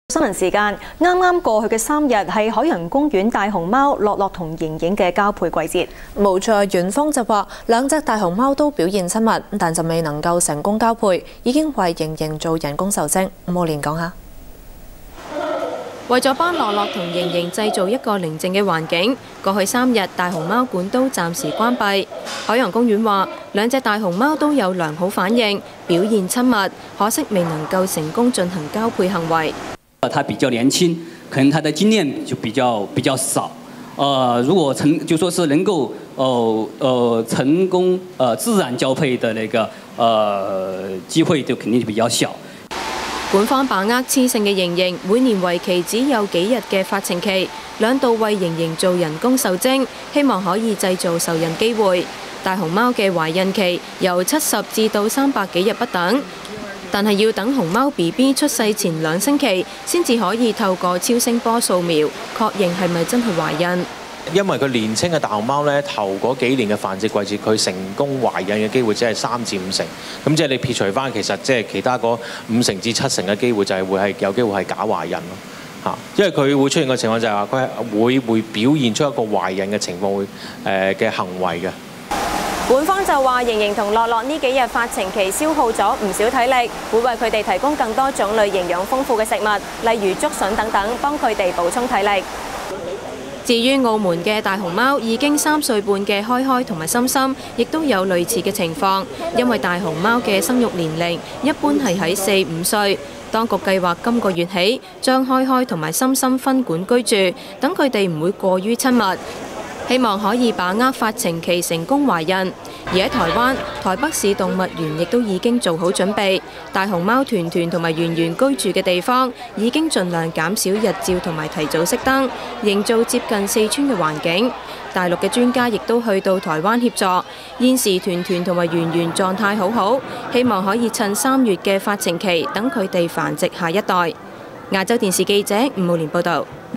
新聞時間，啱啱過去嘅3日係海洋公園大熊貓樂樂同瑩瑩嘅交配季節。 冇錯，園方就話兩隻大熊貓都表現親密，但就未能夠成功交配，已經為瑩瑩做人工受精。伍浩蓮講下。為咗幫樂樂同瑩瑩製造一個寧靜嘅環境，過去3日大熊貓館都暫時關閉。海洋公園話兩隻大熊貓都有良好反應，表現親密，可惜未能夠成功進行交配行為。 他比較年輕，可能他的經驗就比較少。如果就說是能夠成功自然交配的那個機會就肯定就比較小。 館方把握雌性嘅瑩瑩每年為期只有幾日嘅發情期，2度為瑩瑩做人工受精，希望可以製造受孕機會。大熊貓嘅懷孕期由70至到300幾日不等。但係要等熊貓 BB 出世前2星期，先至可以透過超聲波掃描確認係咪真係懷孕。 因為佢年輕嘅大熊貓咧，頭嗰幾年嘅繁殖季節，佢成功懷孕嘅機會只係3至5成。咁即係你撇除翻，其實即係其他嗰5成至7成嘅機會，就係會係有機會係假懷孕咯。嚇，因為佢會出現嘅情況就係話，佢係會表現出一個懷孕嘅情況會嘅行為嘅。 館方就話，瑩瑩同樂樂呢幾日發情期消耗咗唔少體力，會為佢哋提供更多種類營養豐富嘅食物，例如竹筍等等，幫佢哋補充體力。至於澳門嘅大熊貓，已經3歲半嘅開開同埋心心，亦都有類似嘅情況，因為大熊貓嘅生育年齡一般係喺4、5歲。當局計劃今個月起將開開同埋心心分館居住，等佢哋唔會過於親密。希望可以把握發情期成功懷孕。而喺台灣，台北市動物園亦都已經做好準備，大熊貓團團同埋圓圓居住嘅地方已經盡量減少日照同埋提早熄燈，營造接近四川嘅環境。大陸嘅專家亦都去到台灣協助，現時團團同埋圓圓狀態好好，希望可以趁3月嘅發情期等佢哋繁殖下一代。亞洲電視記者伍浩蓮報導。